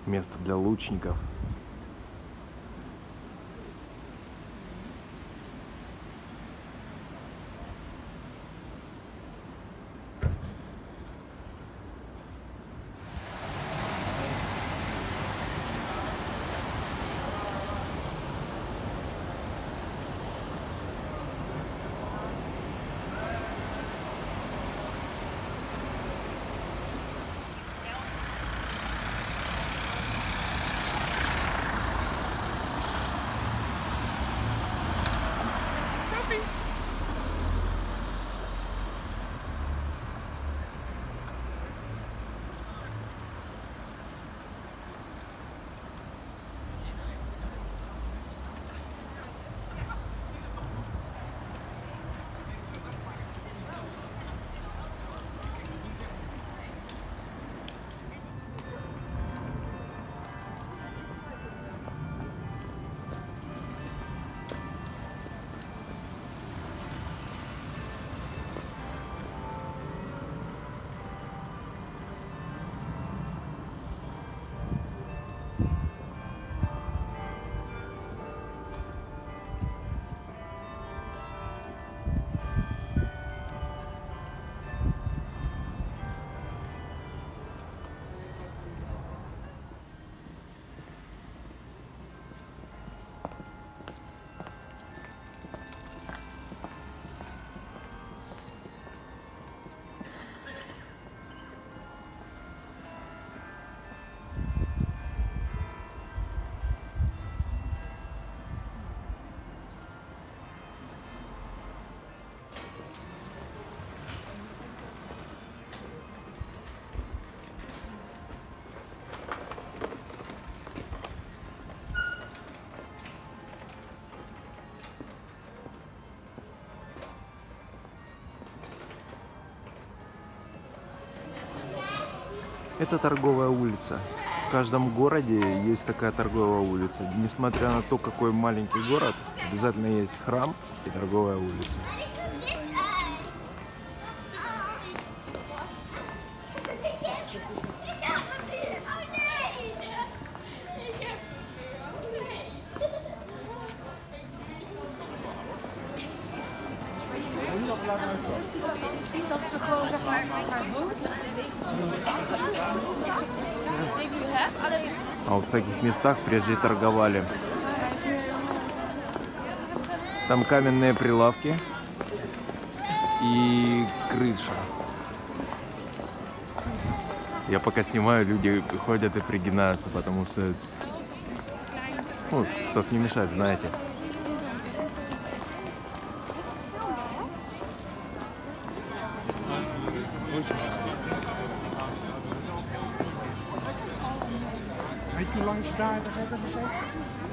Место для лучников. Это торговая улица. В каждом городе есть такая торговая улица. Несмотря на то, какой маленький город, обязательно есть храм и торговая улица. Dat ze gewoon zeg maar haar hoofd. А вот в таких местах прежде торговали. Там каменные прилавки и крыша. Я пока снимаю, люди ходят и пригинаются, потому что, ну, чтоб не мешать, знаете. Weet je hoe lang ze daar hebben gezeten?